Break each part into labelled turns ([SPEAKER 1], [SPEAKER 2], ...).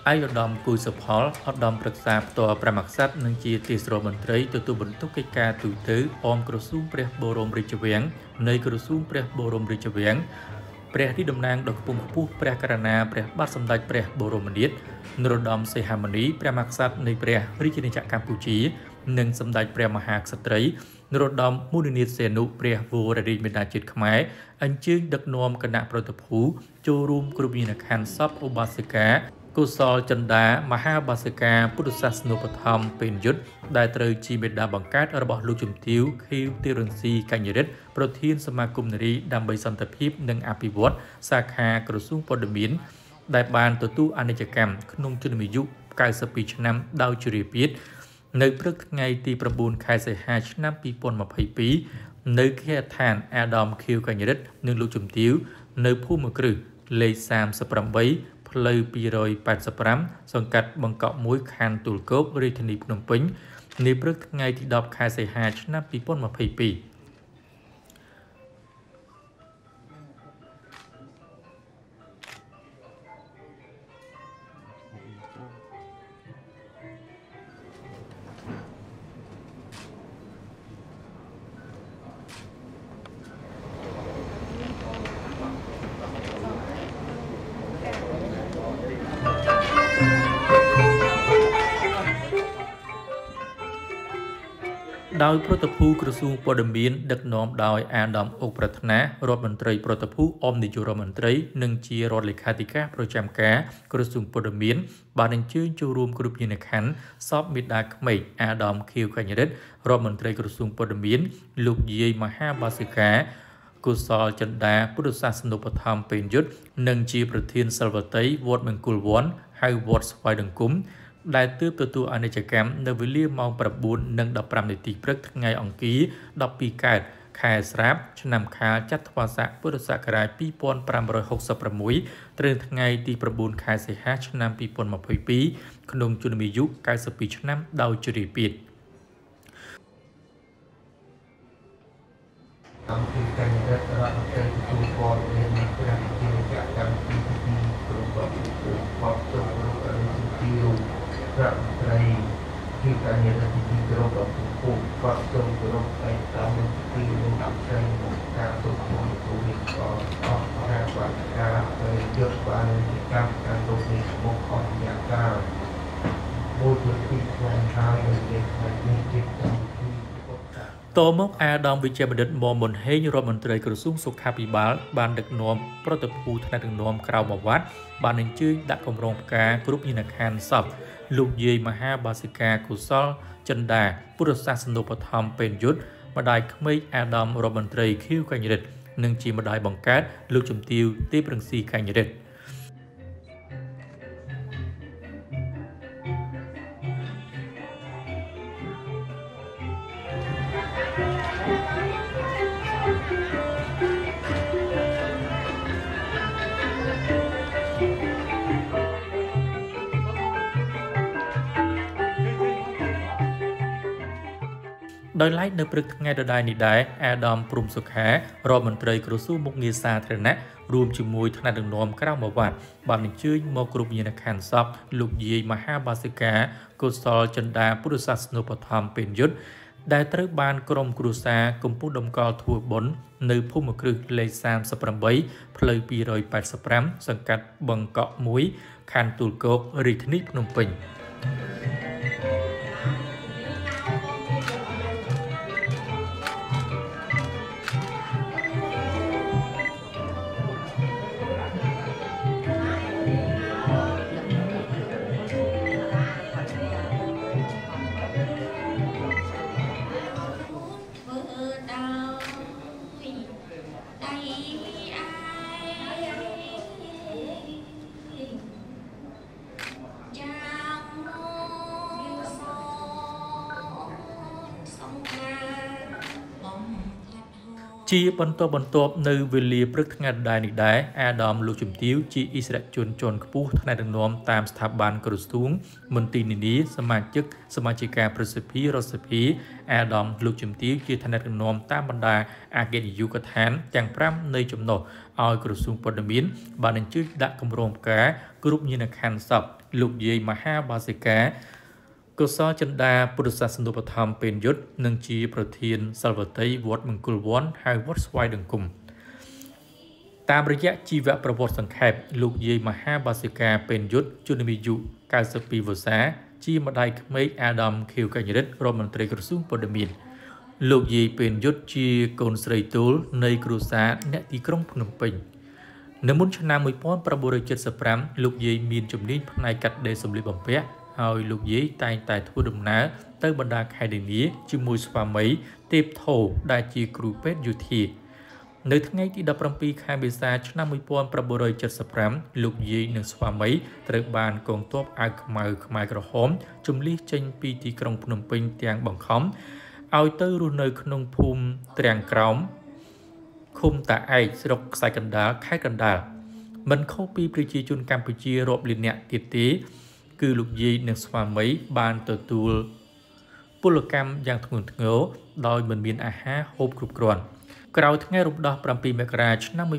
[SPEAKER 1] ឯកឧត្តមគូសុផលឧត្តមប្រឹក្សាផ្ទាល់ព្រះមក្សត្រនិងជាទីស្រមន្ត្រីទទួលបន្ទុកកិច្ចការទូតអមក្រសួងព្រះបរមរាជវាំងនៃក្រសួងព្រះបរមរាជវាំងព្រះរាជតំណាងដ៏ខ្ពង់ខ្ពស់ព្រះករុណាព្រះបាទសម្ដេចព្រះបរមនាថនរោត្តមសីហមុនីព្រះមក្សត្រនៃព្រះរាជាណាចក្រកម្ពុជានិងសម្ដេចព្រះមហាក្សត្រីនរោត្តមមុនីនាថសីហនុព្រះវររាជបិតាជាតិខ្មែរអញ្ជើញដឹកនាំគណៈប្រតិភូចូលរួមគ្រប់វិញ្ញាណក្ខន្ធសពឧបាសិកាកុសលចិន្តាមហាបាសិកាពុទ្ធសាសនូបត្ថម្ភពេញយុទ្ធដែលត្រូវជាមេដាបង្កើតរបស់លោកជំទាវខៀវទីរនស៊ីកញ្ញរិទ្ធប្រធានសមាគមនារីដើម្បីសន្តិភាពនិងអភិវឌ្ឍសាខាក្រសួងព័ត៌មានដែលបានទទួលអនិច្ចកម្មក្នុងជំនាយុ92ឆ្នាំដោយជ្រាបពីនៅព្រឹកថ្ងៃទី9ខែសីហាឆ្នាំ2022នៅខេត្តឋានអាដាមខៀវកញ្ញរិទ្ធនិងលោកជំទាវនៅភូមិគ្រឹះលេខ38ផ្លូវ285សង្កាត់បង្កក់1ខណ្ឌទួលគោករាជធានីភ្នំពេញនាព្រឹកថ្ងៃទី10ខែសីហាឆ្នាំ2022ដោយប្រតិភូក្រសួងព័ត៌មានដឹកនាំដោយអាដាមអុកប្រាថ្នារដ្ឋមន្ត្រីប្រតិភូអមនាយករដ្ឋមន្ត្រីនិងជារដ្ឋលេខាធិការប្រចាំការក្រសួងព័ត៌មានបានអញ្ជើញចូលរួមគ្រប់វិញ្ញាណក្ខន្ធសពមេដាក្មេកអាដាមខៀវកញ្ញរិទ្ធរដ្ឋមន្ត្រីក្រសួងព័ត៌មានលោកយាយមហាបាសិកាកុសលចិន្តាពុទ្ធសាសនូបត្ថម្ភពេញយុទ្ធនិងជាប្រធានសិលវតីវត្តមង្គលវ័នហៅវត្តស្វាយដង្គមដែលទើបទទួលអនិច្ចកម្មនៅវេលាម៉ោង 9:15 នាទីព្រឹកថ្ងៃអង្គារ12កើតខែស្រាបឆ្នាំខាលចត្វាស័កពុរសករាជ2566ត្រូវថ្ងៃទី9ខែសីហាឆ្នាំ2022ក្នុងជំនាយុ92ឆ្នាំដោយជ្រាបពី
[SPEAKER 2] អង្គពីកញ្ញរិទ្ធរដ្ឋមន្ត្រីទទួលព័ត៌មានព្រះរាជាណាចក្រកម្ពុជាក្រុមបព្វជិតរដ្ឋមន្ត្រីគឺកញ្ញរិទ្ធទីក្រុមបព្វជិតគាត់សូមគោរពឯកតាមនឹងទីលោកអក្សរមកការទុកមកទូនេះក៏អស់ការបាត់ការទៅយកបានកម្មការទុកនេះមកអស់យ៉ាងកាលមួយពីខ្លួនហើយលេខនេះទៀតតមកអាដាមវិជ្ជបណ្ឌិតមុំមុនហេងរដ្ឋមន្ត្រីក្រសួងសុខាភិបាលបានដឹកនាំប្រតិភូថ្នាក់ដឹកនាំក្រៅមកវត្តបានអញ្ជើញដាក់គម្រោងផ្កាគ្រប់វិញ្ញាណក្ខន្ធសពលោកយាយមហាបាសិកាកុសលចិន្តាពុទ្ធសាសនូបត្ថម្ភពេញយុទ្ធម្ដាយក្មេកអាដាមរដ្ឋមន្ត្រីខៀវកញ្ញរិទ្ធនិងជាម្ដាយបង្កើតលោកជំទាវទេប្រឹងស៊ីកញ្ញរិទ្ធដោយឡែកនៅព្រឹកថ្ងៃដដែលនេះដែរអាដាមព្រំសុខារដ្ឋមន្ត្រីក្រសួងមុខងារសាធារណៈរួមជាមួយថ្នាក់ដឹកនាំក្រៅមកវត្តបានអញ្ជើញមកគ្រប់វិញ្ញាណក្ខន្ធសពលោកយាយមហាបាសិកាកុសលចិន្តាពុទ្ធសាសនូបត្ថម្ភពេញយុទ្ធដែលត្រូវបានក្រុមគ្រួសារកំពុងដំកល់ធ្វើបុណ្យនៅភូមិគ្រឹះលេខ38ផ្លូវ285សង្កាត់បឹងកក់1ខណ្ឌទួលគោករាជធានីភ្នំពេញ
[SPEAKER 1] ជាបន្ទាប់នៅវេលាព្រឹកថ្ងៃដដែលនេះដែរអាដាមលោកជំទាវជាអិសរាជជនជាន់ខ្ពស់ថ្នាក់ដឹកនាំតាមស្ថាប័នក្រសួងមន្ទីរនានាសមាជិកាប្រសិទ្ធិរដ្ឋសភាអាដាមលោកជំទាវជាថ្នាក់ដឹកនាំតាមបណ្ដាអគ្គនាយកដ្ឋានទាំង5នៃចំណុះឲ្យក្រសួងព័ត៌មានបានអញ្ជើញដាក់គម្រោងផ្កាគ្រប់ញាណខណ្ឌសពលោកយាយមហាបាសិកាកុសលចិន្តាពុទ្ធសាសនូបត្ថម្ភពេញយុទ្ធនិងជាប្រធានសាលវតីវត្តមង្គលវ័នហៅវត្តស្វាយដង្គមតាមរយៈជីវប្រវត្តិសង្ខេបលោកយាយមហាបាសិកាពេញយុទ្ធជនអាយុ92វស្សាជាម្ដាយក្មេកអាដាមខៀវកញ្ញរិទ្ធរដ្ឋមន្ត្រីក្រសួងព័ត៌មានលោកយាយពេញយុទ្ធជាកូនស្រីទូលនៃគ្រួសារអ្នកទីក្រុងភ្នំពេញនៅមុនឆ្នាំ1975លោកយាយមានជំនាញផ្នែកកាត់ដេរសម្លៀកបំពាក់ហើយលោកយាយតែងតែធ្វើដំណើរទៅបណ្ដាខេត្តនានាជាមួយស្វាមីទេពថោដែលជាគ្រូពេទ្យយោធានៅថ្ងៃទី17ខែមេសាឆ្នាំ1975លោកយាយនិងស្វាមីត្រូវបានកងទ័ពអាវខ្មៅខ្មែរក្រហមជម្លៀសចេញពីទីក្រុងភ្នំពេញទាំងបង្ខំឲ្យទៅរស់នៅក្នុងភូមិត្រាំងក្រោមឃុំតាឯកស្រុកខ្សែកណ្ដាលខេត្តកណ្ដាលមិនខុសពីប្រជាជនកម្ពុជារាប់លានអ្នកទៀតទេគឺលោកយាយនិងស្វាមីបានទទួលពលកម្មយ៉ាងធ្ងន់ធ្ងរដោយមិនមានអាហារហូបគ្រប់គ្រាន់ក្រោយថ្ងៃរំដោះ7មករាឆ្នាំ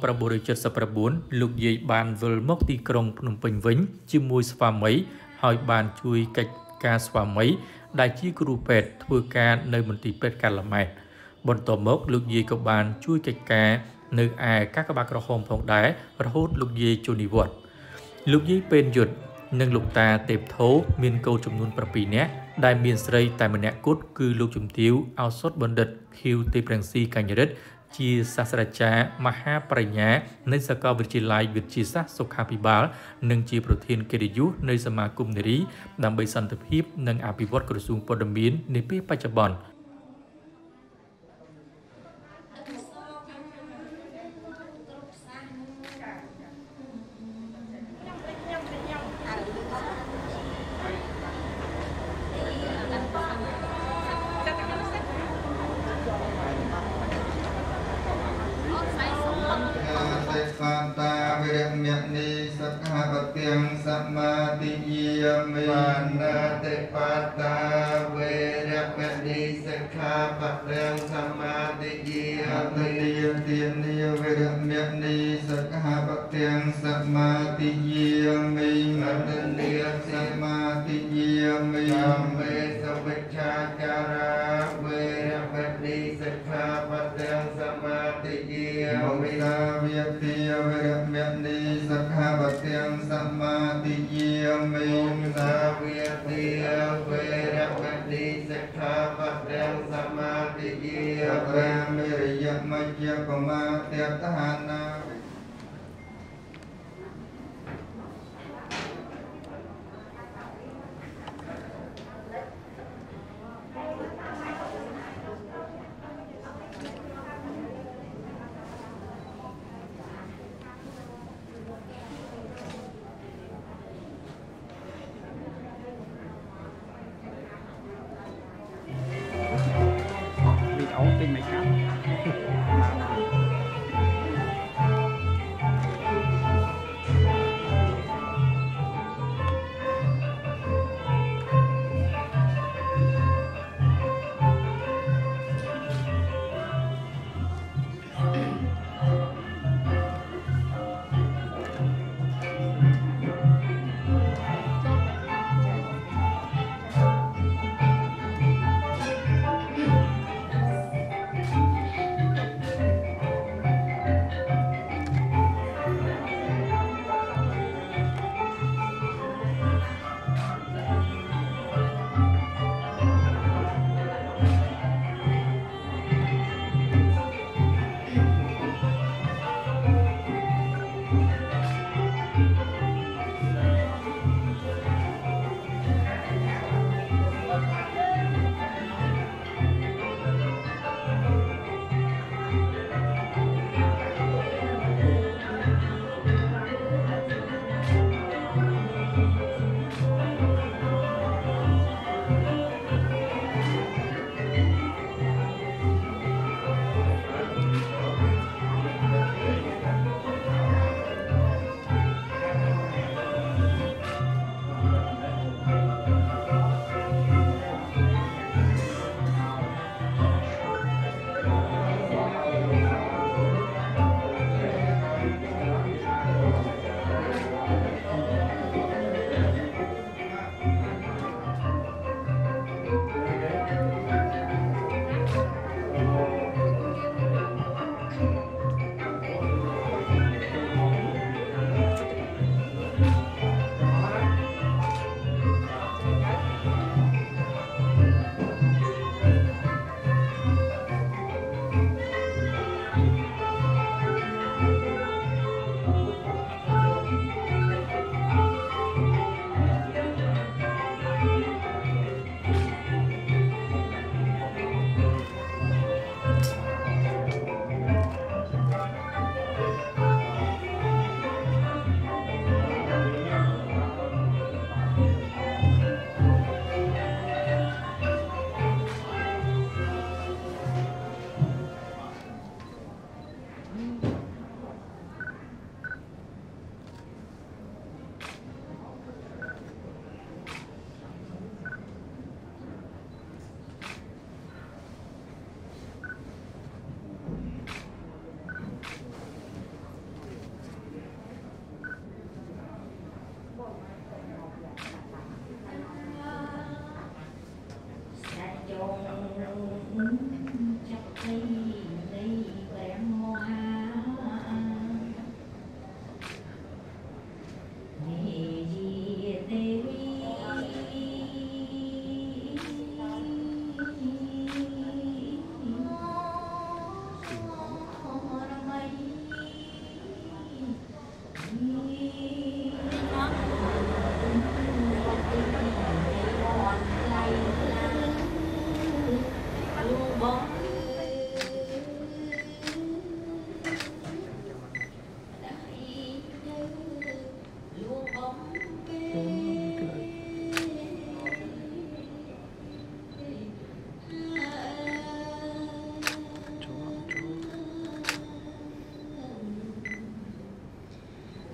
[SPEAKER 1] 1979លោកយាយបានវិលមកទីក្រុងភ្នំពេញវិញជាមួយស្វាមីហើយបានជួយកិច្ចការស្វាមីដែលជាគ្រូពេទ្យធ្វើការនៅមន្ទីរពេទ្យកាឡាម៉ែតបន្ទាប់មកលោកយាយក៏បានជួយកិច្ចការនៅឯកាកបាទក្រហមផងដែររហូតលោកយាយចូលនិវត្តន៍លោកយាយពេញយុទ្ធនិងលោកតាទេពថោមានកូនចំនួន7នាក់ដែលមានស្រីតែម្នាក់គត់គឺលោកជំទាវឱសថបណ្ឌិតខៀវទេពរង្ស៊ីកញ្ញរិទ្ធជាសាស្ត្រាចារ្យមហាបរិញ្ញានៃសាកលវិទ្យាល័យវិទ្យាសាស្ត្រសុខាភិបាលនិងជាប្រធានកិត្តិយសនៃសមាគមនារីដើម្បីសន្តិភាពនិងអភិវឌ្ឍក្រសួងព័ត៌មាននាពេលបច្ចុប្បន្ន
[SPEAKER 2] សមាទិយាមិណាតិបាតាវេរមណីសិក្ខាបទំសមាទិយាមិទានាវេរមណីសិក្ខាបទំសមាទិយាមិមននាសមាទិយាមិមេសវិច្ឆាចារាវេរមណីសិក្ខាបទំសមាទិយាមិតាវិទាវេរមណីសិក្ខាបទំសមាទិយាមិតាវិទាវេរមណីសិក្ខាបទំសមាទិយាមិមេរិយមជ្ជបមាទិដ្ឋានា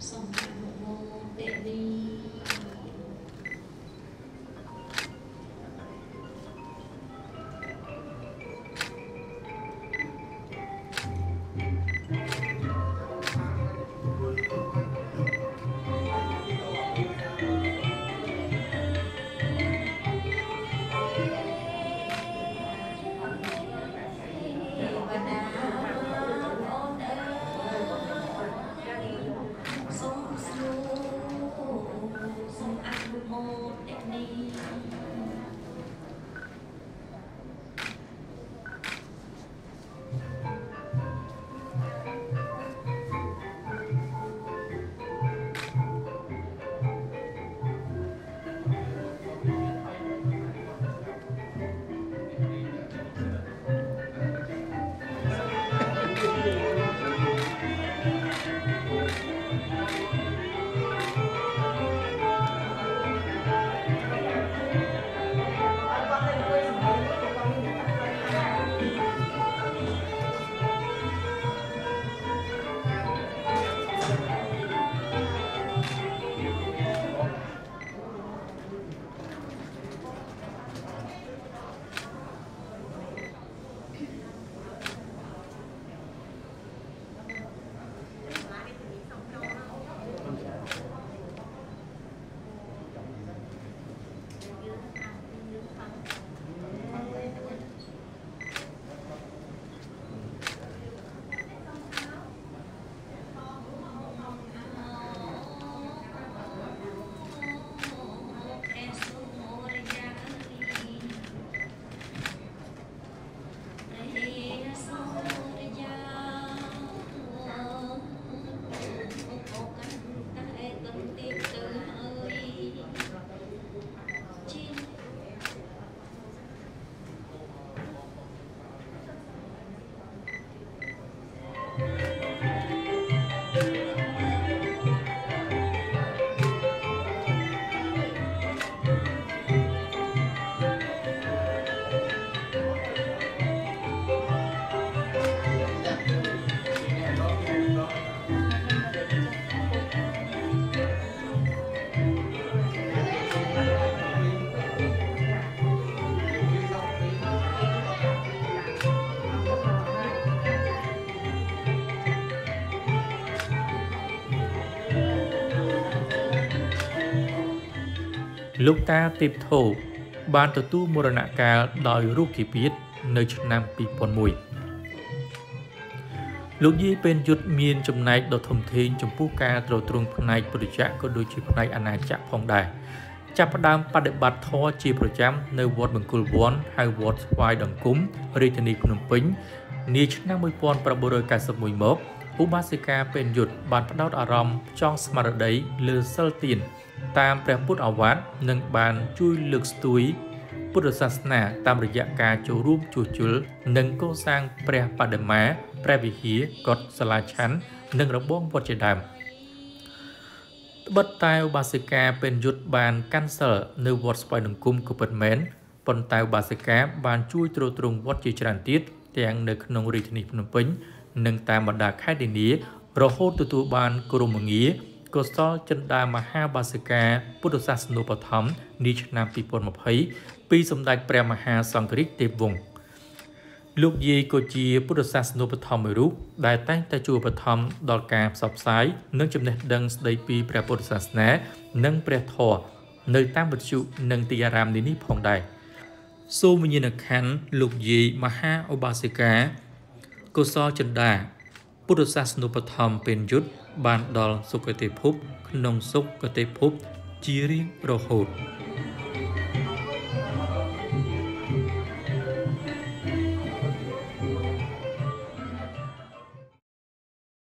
[SPEAKER 1] លោកតាទេពធោបានទទួលមរណកាលដោយរោគគីពាតនៅឆ្នាំ2001លោកយាយពេញយុទ្ធមានចំណែកដ៏ធំធេងចំពោះការទ្រទ្រង់ផ្នែកពុទ្ធចក្រក៏ដូចជាផ្នែកអាណាចក្រផងដែរចាប់ផ្ដើមបដិបត្តិធម៌ជាប្រចាំនៅវត្តបង្គោលវ័នហៅវត្តស្វាយដង្គមរាជធានីភ្នំពេញនាឆ្នាំ1991មកឧបាសិកាពេញយុទ្ធបានផ្ដោតអារម្មណ៍ចង់ស្មារតីលើសិលទានតាមព្រះពុទ្ធឱវាទនិងបានជួយលើកស្ទួយពុទ្ធសាសនាតាមរយៈការចូលរួមជួសជុលនិងកសាងព្រះបដិមាព្រះវិហារកុដិសាលាឆាន់និងរបងវត្តជាដើមត្បិតតែឧបាសិកាពេញយុទ្ធបានកាន់សិលនៅវត្តស្វាយដង្គមក៏ពិតមែនប៉ុន្តែឧបាសិកាបានជួយទ្រទ្រង់វត្តជាច្រើនទៀតទាំងនៅក្នុងរាជធានីភ្នំពេញនិងតាមបណ្ដាខេត្តនានារហូតទទួលបានគោរមងារកុសលចិន្តាមហាបាសិកាពុទ្ធសាសនូបត្ថម្ភនាឆ្នាំ2020ពីសម្ដេចព្រះមហាសង្ឃរាជទេពវង្សលោកយាយក៏ជាពុទ្ធសាសនូបត្ថម្ភមួយរូបដែលតែងតែជួយឧបត្ថម្ភដល់ការផ្សព្វផ្សាយនិងចំណេះដឹងស្ដីពីព្រះពុទ្ធសាសនានិងព្រះធម៌នៅតាមវិទ្យុនិងទីអារាមនានាផងដែរសូមវិញ្ញាណក្ខន្ធលោកយាយមហាឧបាសិកាកុសលចិន្តាពុទ្ធសាសនូបត្ថម្ភពេញយុទ្ធបានដល់សុគតិភពក្នុងសុគតិភពជារៀងរហូត